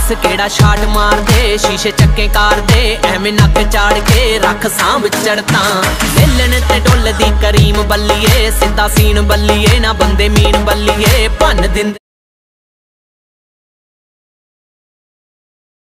दस केड़ा शाट मार दे, शीशे चक्के कार दे, एवें नक चाड़ के रख सांभ चढ़ता। लेलन ते डुल दी करीम बल्लिए, सीधा सीन बल्लिए ना बंदे मीन बल्लिए, भन दिन